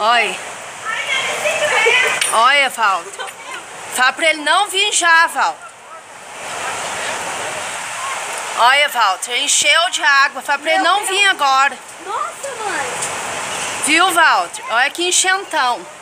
Olha. Olha, Walter. Fala pra ele não vir já, Walter. Olha, Walter, encheu de água. Fala pra ele não vir agora. Nossa, mãe. Viu, Walter? Olha que enchentão.